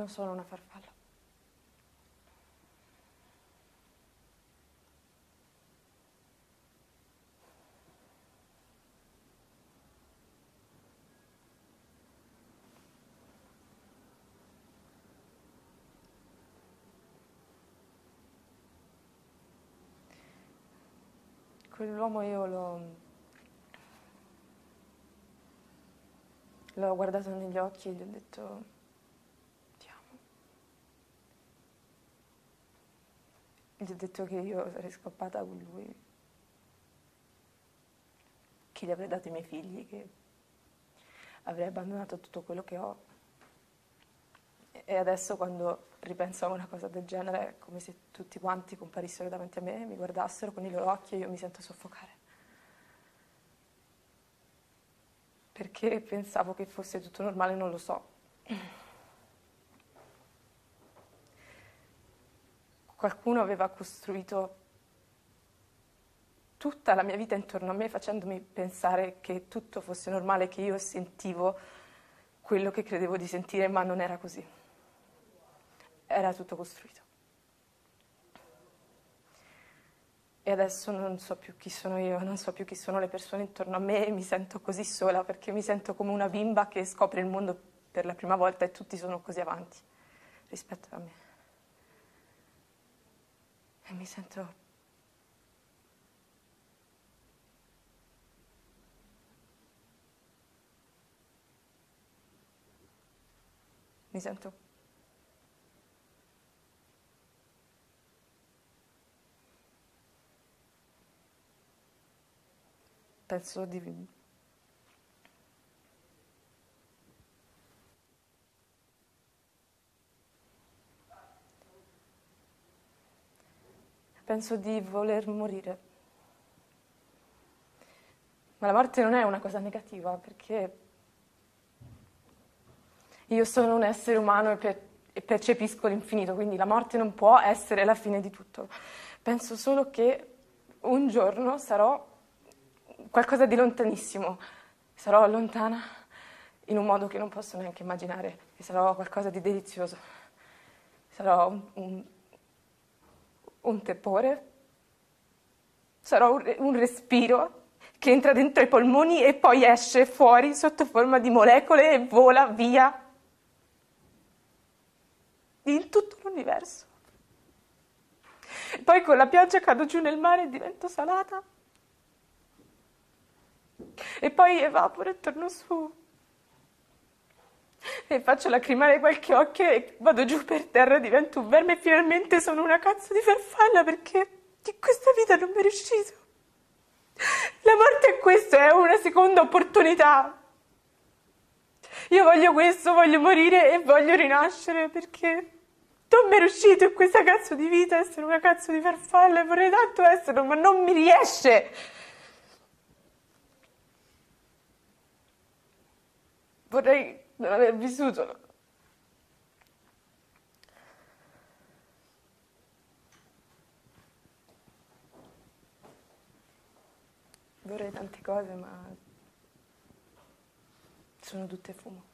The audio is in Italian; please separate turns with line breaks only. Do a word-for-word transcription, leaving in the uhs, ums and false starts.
Non sono una farfalla. Quell'uomo io l'ho l'ho guardato negli occhi e gli ho detto ti amo. Gli ho detto che io sarei scappata con lui, che gli avrei dato i miei figli, che avrei abbandonato tutto quello che ho. E adesso quando ripenso a una cosa del genere è come se tutti quanti comparissero davanti a me, mi guardassero con i loro occhi e io mi sento soffocare. Perché pensavo che fosse tutto normale, non lo so. Qualcuno aveva costruito tutta la mia vita intorno a me facendomi pensare che tutto fosse normale, che io sentivo quello che credevo di sentire, ma non era così. Era tutto costruito. E adesso non so più chi sono io, non so più chi sono le persone intorno a me e mi sento così sola perché mi sento come una bimba che scopre il mondo per la prima volta e tutti sono così avanti rispetto a me. E mi sento... mi sento... penso di... penso di voler morire. Ma la morte non è una cosa negativa, perché io sono un essere umano e, per, e percepisco l'infinito, quindi la morte non può essere la fine di tutto. Penso solo che un giorno sarò qualcosa di lontanissimo, sarò lontana in un modo che non posso neanche immaginare, e sarò qualcosa di delizioso, sarò un, un, un tepore, sarò un, un respiro che entra dentro i polmoni e poi esce fuori sotto forma di molecole e vola via in tutto l'universo. Poi con la pioggia cado giù nel mare e divento salata. E poi evaporo e torno su. E faccio lacrimare qualche occhio e vado giù per terra, divento un verme e finalmente sono una cazzo di farfalla perché in questa vita non mi è riuscito. La morte è questo, è una seconda opportunità. Io voglio questo, voglio morire e voglio rinascere perché non mi è riuscito in questa cazzo di vita essere una cazzo di farfalla e vorrei tanto esserlo, ma non mi riesce. Vorrei non aver vissuto. Vorrei tante cose, ma sono tutte fumo.